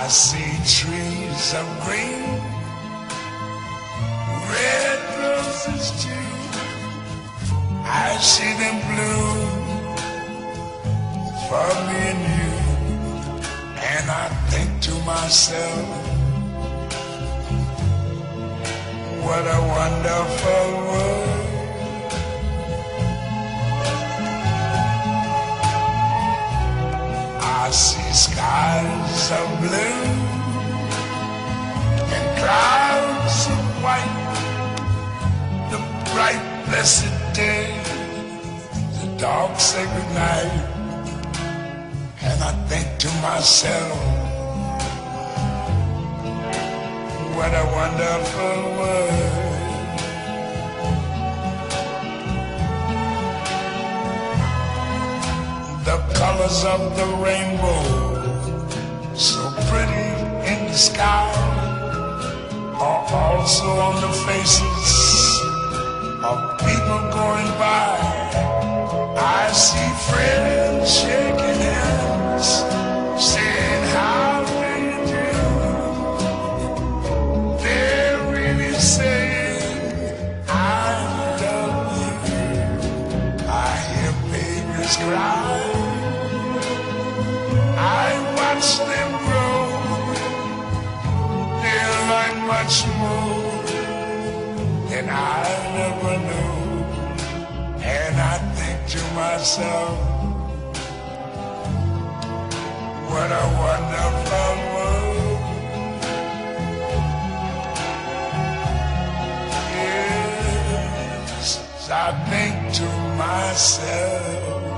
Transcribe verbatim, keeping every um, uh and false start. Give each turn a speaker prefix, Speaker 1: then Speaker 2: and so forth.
Speaker 1: see trees of green, red roses too. I see them bloom for me and you. And I think to myself, what a wonderful world. I see skies of blue and clouds of white, the bright blessed day, the dark sacred night. And I think to myself, what a wonderful world. The colors of the rainbow, so pretty in the sky, are also on the faces of people going by. I see friends shaking hands, saying how do you do. They're really saying I love you. I hear babies cry, I watch them grow. They'll learn much more than I never knew. And I think to myself, what a wonderful world. Yes, I think to myself,